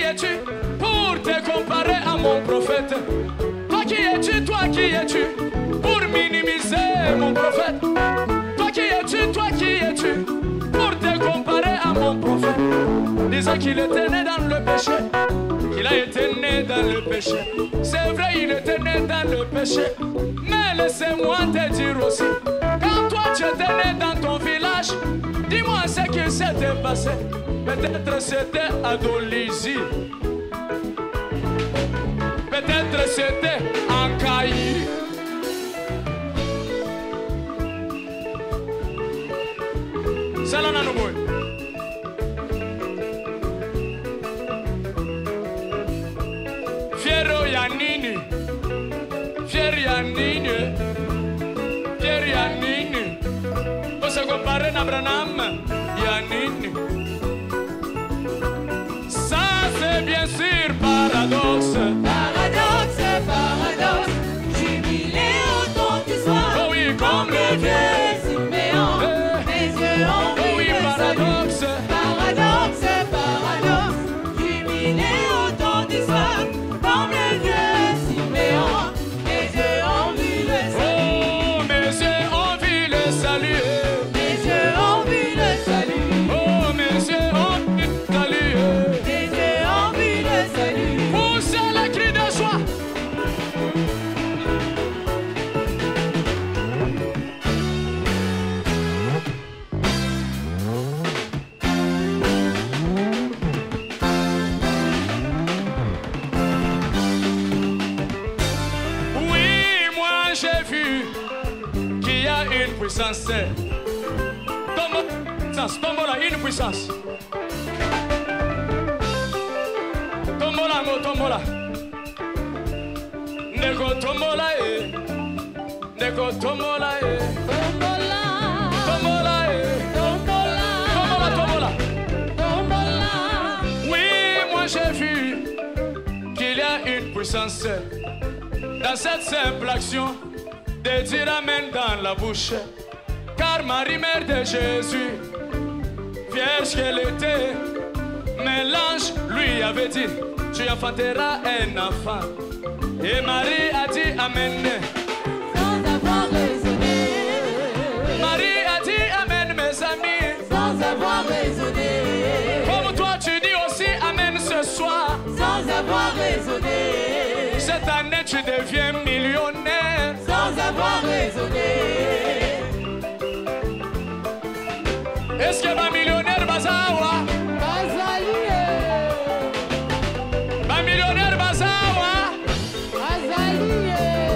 es-tu pour te comparer à mon prophète? Toi qui es-tu pour minimiser mon prophète? Toi qui es-tu pour te comparer à mon prophète? Disant qu'il était né dans le péché, qu'il a été né dans le péché. C'est vrai, il était né dans le péché. Mais laissez-moi te dire aussi, quand toi tu étais né dans ton village, dis-moi ce qui s'était passé. Peut-être c'était Adolisie. Peut-être c'était Ankaï. C'est là dans nous. Fiero Yanini. Fier Yanini. Fier Yanini. Pour se comparer à Branham. Yanini. Ça c'est bien sûr paradoxe. Paradoxe, paradoxe, jubilé autant tu sois. Oh oui, comme le vieux Siméon, mes yeux ont vu le salut. Paradoxe, paradoxe, jubilé autant tu sois. Comme le vieux Siméon, mes yeux ont vu le salut. Oh, mes yeux ont vu le salut. Mes yeux ont vu le salut. Oh, mes yeux ont vu le salut. Mes yeux ont vu le salut. Poussez le cri de joie. Oui, moi j'ai vu qu'il y a une puissance. Tombola, une puissance. Tombola, tombola. Nego tombola, nego tombola, Tombola, tombola, tombola, tombola, tombola. tombola. Oui, moi j'ai vu qu'il y a une puissance dans cette simple action de dire Amen dans la bouche. Car Marie, mère de Jésus, vierge qu'elle était, mais l'ange lui avait dit, tu enfanteras un enfant. Et Marie a dit Amen. Sans avoir raisonné, Marie a dit Amen, mes amis. sans avoir raisonné, Comme toi tu dis aussi Amen ce soir. sans avoir raisonné, Cette année tu deviens millionnaire. sans avoir raisonné. Est-ce que ma millionnaire Bazawa? Azali, Ma millionnaire Bazawa? Azali.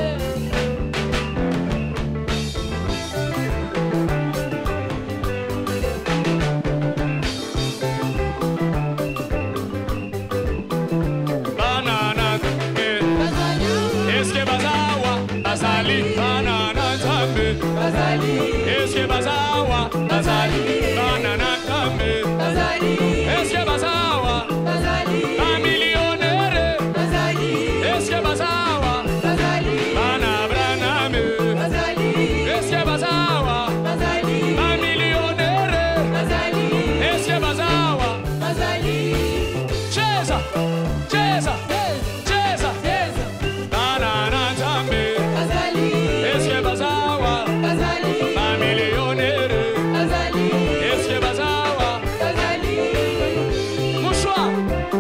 Banana. Est-ce que Bazawa? Bazali. Banana Tambe. Est-ce que Bazawa? Bazali. Banana Tambe. Est-ce que Bazawa? Ma millionnaire. Est-ce que Bazawa? Bana Braname. Est-ce que Bazawa? Ma millionnaire. Est-ce que Bazawa? Cheza. Cheza. Cheza. Banana Tambe. Est-ce que Bazawa? Ma millionnaire. Est-ce que Bazawa? Mouchoir.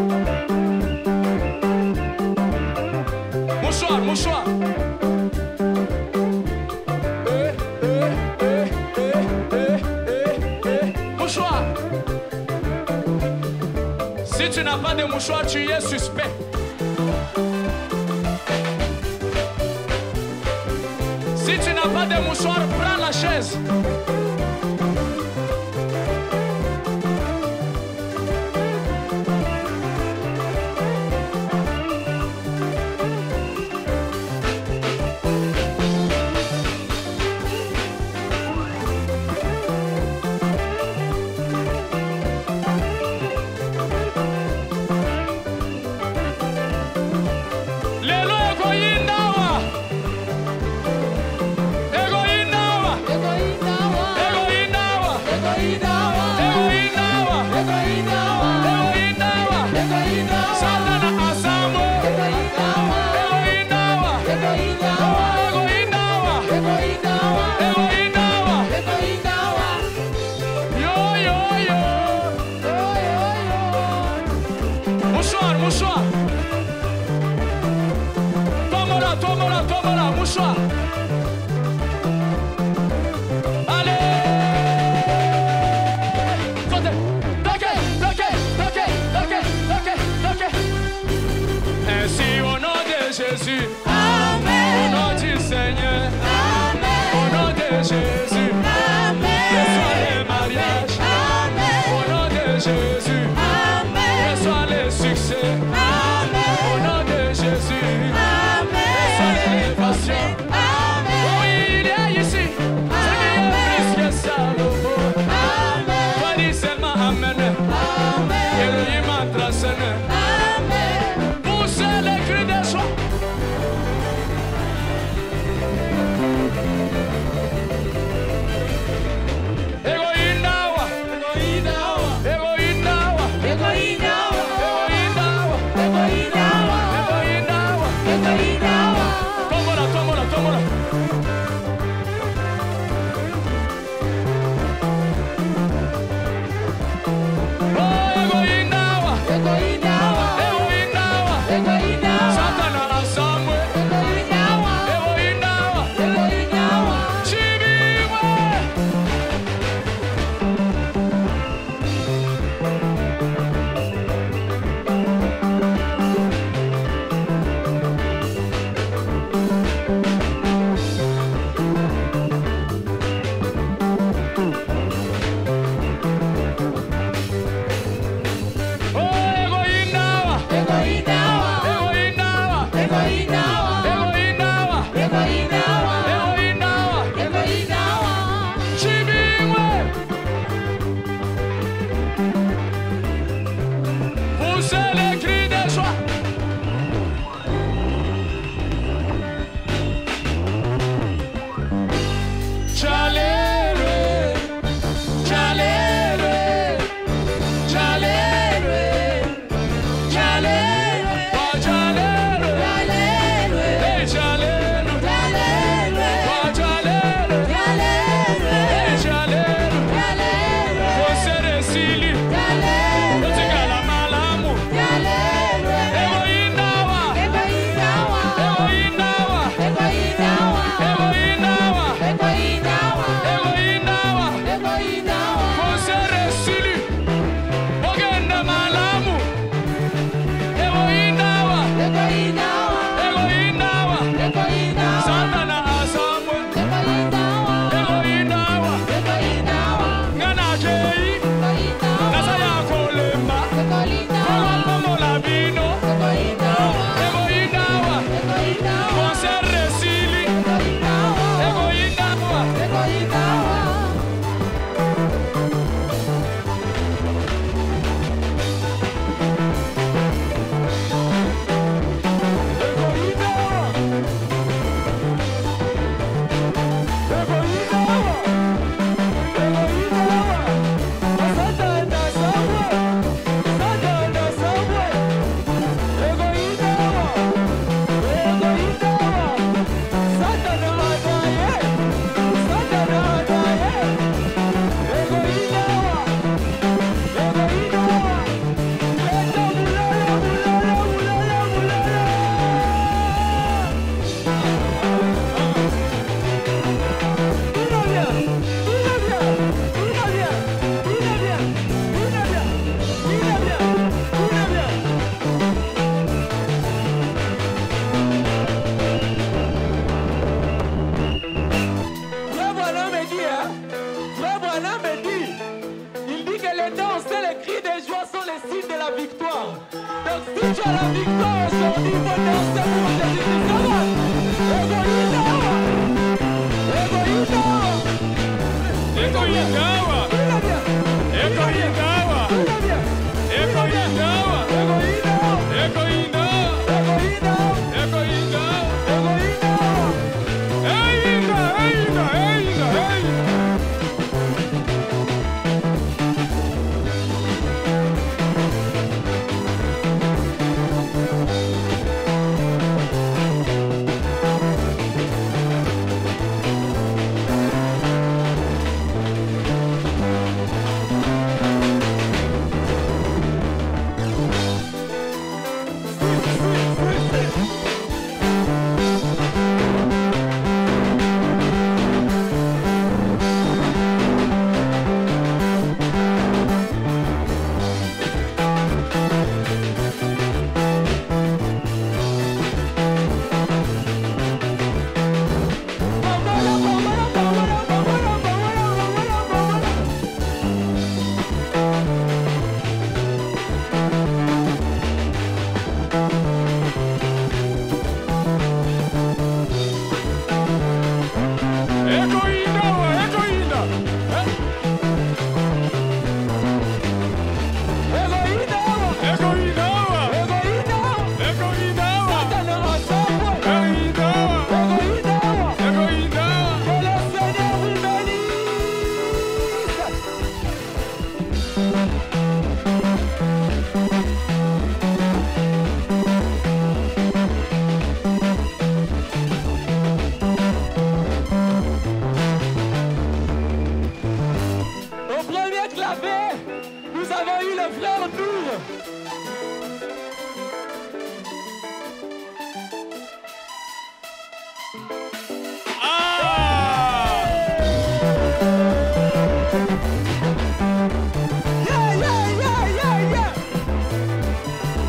Mouchoir, mouchoir. Mouchoir. Si tu n'as pas de mouchoir, tu es suspect. Si tu n'as pas de mouchoir, prends la chaise. Lelo egoyindawa. Egoyindawa. Satana asamwe. Ego inawa. Yo. Mouchoir. Toma-la, mouchoir. Allez. Toquez. Ainsi au nom de Jésus. Amen. Au nom du Seigneur. Amen. Au nom de Jésus. Amen. Reçois les mariages. Amen. Au nom de Jésus. Amen. Reçois les succès. Amen. Au nom de Jésus. Amen. Reçois l'élévation. Amen. Oui, il est ici. Ce qui est plus que ça, le mot. Amen. Toi, dis seulement Amen. Amen. Elohim entraîne. Amen. Poussez les cris de joie. Ego inawa. Tómala. Oh, ego inawa. Satana asamwe. Ego inawa. Chibiwe.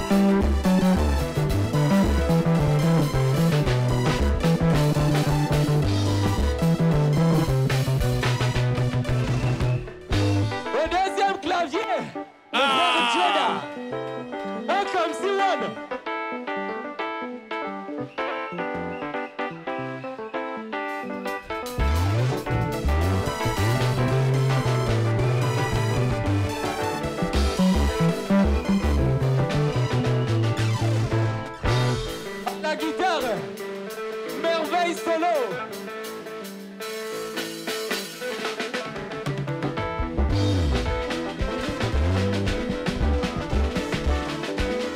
Au deuxième clavier, le frère Joda. Un comme si one.